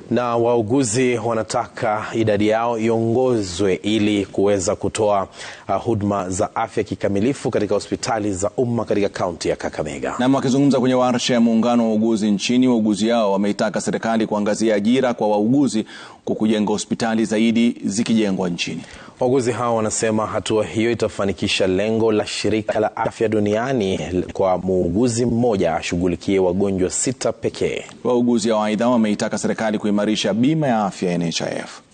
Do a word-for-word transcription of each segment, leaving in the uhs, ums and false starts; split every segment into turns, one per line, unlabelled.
Na wauguzi wanataka idadi yao iongezwe ili kuweza kutoa uh, huduma za afya kikamilifu katika hospitali za umma katika kaunti ya Kakamega.
Na wakizungumza kwenye warsha ya muungano wa wauguzi nchini, wauguzi hao wameitaka serikali kuangazia ajira kwa wauguzi kwa kujenga hospitali zaidi zikijengwa nchini.
Wauguzi hao wanasema hatua hiyo itafanikisha lengo la shirika la afya duniani kwa muuguzi mmoja ashughulikie wagonjwa sita pekee.
Wauguzi hao aidha wameitaka serikali kuimarisha bima ya afya N H I F.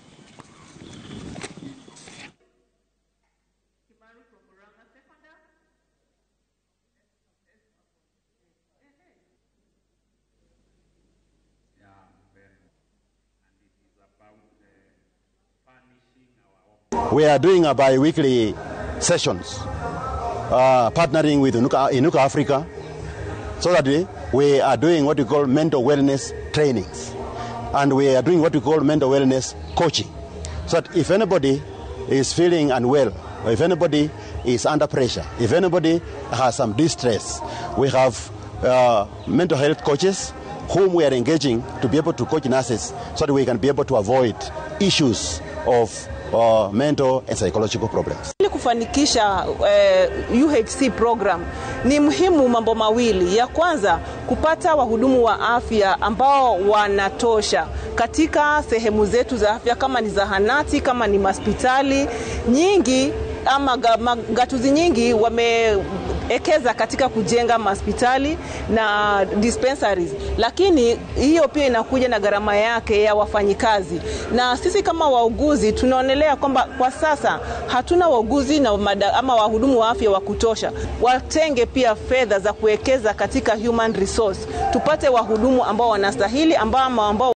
We are doing a bi-weekly sessions, uh, partnering with Inuka Africa, so that we, we are doing what we call mental wellness trainings, and we are doing what we call mental wellness coaching, so that if anybody is feeling unwell, or if anybody is under pressure, if anybody has some distress, we have uh, mental health coaches whom we are engaging to be able to coach nurses, so that we can be able to avoid issues of Uh, mental and psychological problems.
Ili kufanikisha uh, U H C program ni muhimu mambo mawili. Ya kwanza, kupata wahudumu wa afya ambao wanatosha katika sehemu zetu za afya, kama ni zahanati, kama ni hospitali nyingi ama gatuzi nyingi wameekeza katika kujenga hospitali na dispensaries, lakini hiyo pia inakuja na gharama yake ya wafanyikazi. Na sisi kama wauguzi tunaonelea kwamba kwa sasa hatuna wauguzi na mada, ama wahudumu wa afya wa kutosha. Watenge pia fedha za kuwekeza katika human resource, tupate wahudumu ambao wanastahili, ambao ambao